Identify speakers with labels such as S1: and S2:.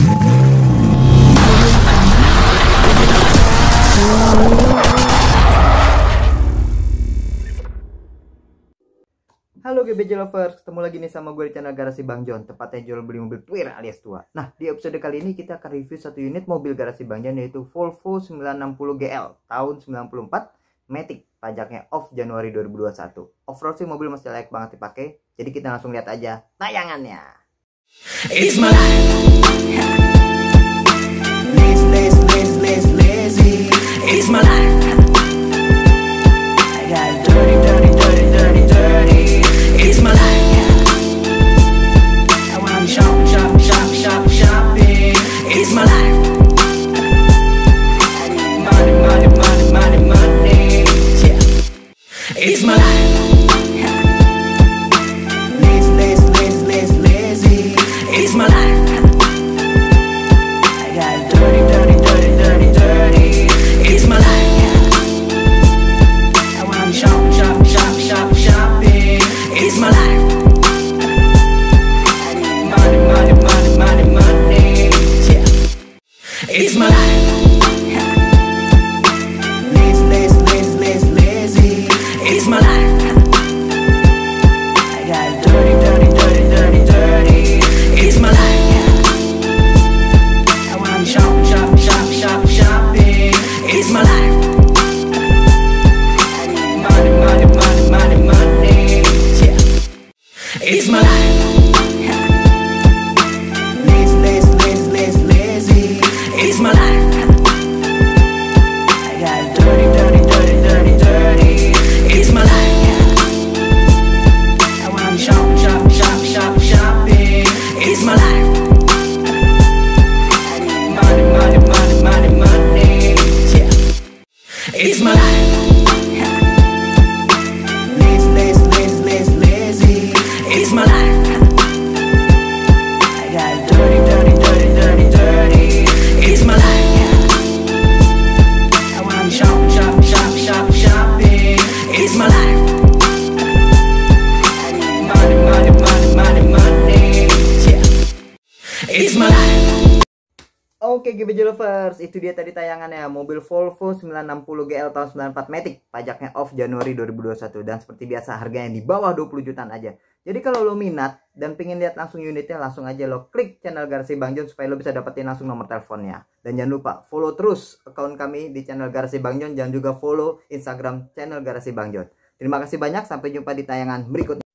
S1: Halo GBJ Lovers, ketemu lagi nih sama gue di channel Garasi Bang John, tepatnya jual beli mobil Twir alias tua. Nah, di episode kali ini kita akan review satu unit mobil Garasi Bang John, yaitu Volvo 960 GL tahun 94 Matic, pajaknya off Januari 2021. Off-road sih mobil masih layak banget dipakai, jadi kita langsung lihat aja tayangannya. It's my life. Lazy. It's my life. I got dirty. It's my life. I wanna shopping. It's my life. I need money. Yeah. It's my life. Lazy. It's my life. I got dirty. It's my life. I wanna shopping. It's my life. I need money. Yeah. It's my life. Lazy. It's my life. I got dirty. It's my life. I wanna shopping. It's my life. I need money. Yeah. It's my life. Lazy. It's my life. I got dirty. It's my life. I wanna shopping. It's my life. I need money. Yeah. It's my life. Lazy. It's my life. I got dirty. It's my life. I wanna shopping. It's my life. I need money. Yeah. It's my life. Oke GBJ Lovers, itu dia tadi tayangannya mobil Volvo 960 GL tahun 94 Matic, pajaknya off Januari 2021, dan seperti biasa harganya di bawah 20 jutaan aja. Jadi kalau lo minat dan pengen lihat langsung unitnya, langsung aja lo klik channel Garasi Bang John supaya lo bisa dapetin langsung nomor teleponnya. Dan jangan lupa follow terus akun kami di channel Garasi Bang John, dan juga follow Instagram channel Garasi Bang John. Terima kasih banyak, sampai jumpa di tayangan berikutnya.